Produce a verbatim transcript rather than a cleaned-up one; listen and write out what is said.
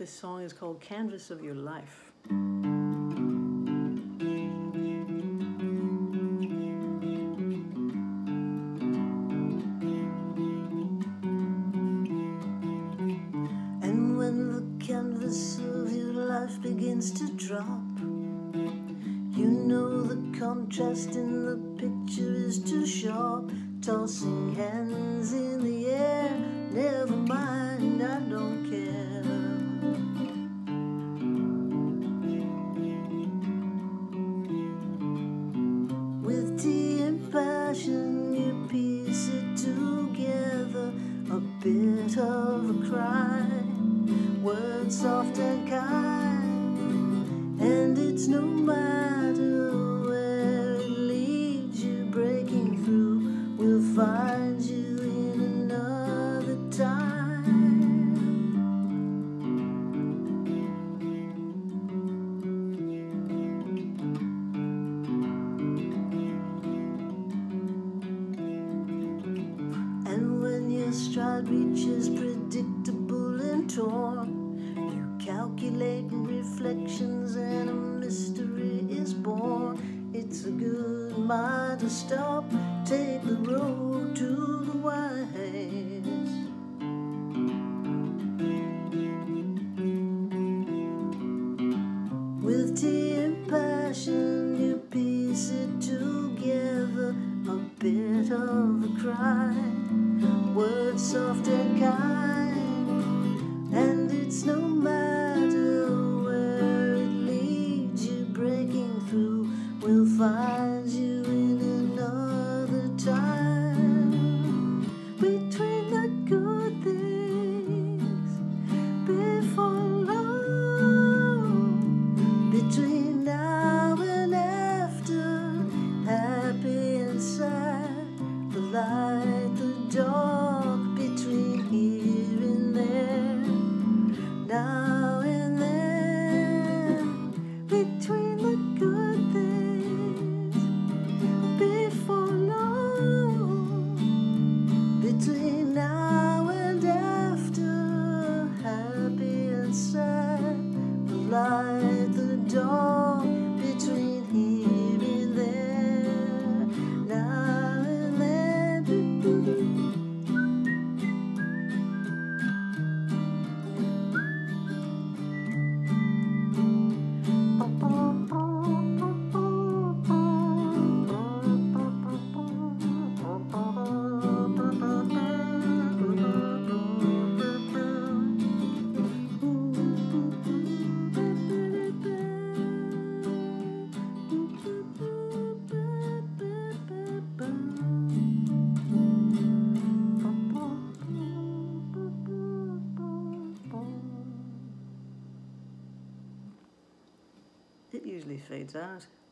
This song is called Canvas of Your Life. And when the canvas of your life begins to drop, you know the contrast in the picture is too sharp. Tossing hands in the air, never mind, I don't care. With tea and passion you piece it together, a bit of a cry, words soft and kind, and it's no matter where it leads you, breaking through will find you in another time. And when your stride reaches predictable and torn, you calculate reflections and a mystery is born. It's a good mind to stop, take the road to the wise. With tea and passion you piece it together, a bit of a cry, words soft and kind, and it's no matter where it leads you, breaking through will find you in another time. Between the good things before long, between now and after, happy and sad, the light, the dark, between here and there, now and then, between the good things before long, between now and after, happy and sad, the light, the dark, between here and there, now and then. It usually fades out.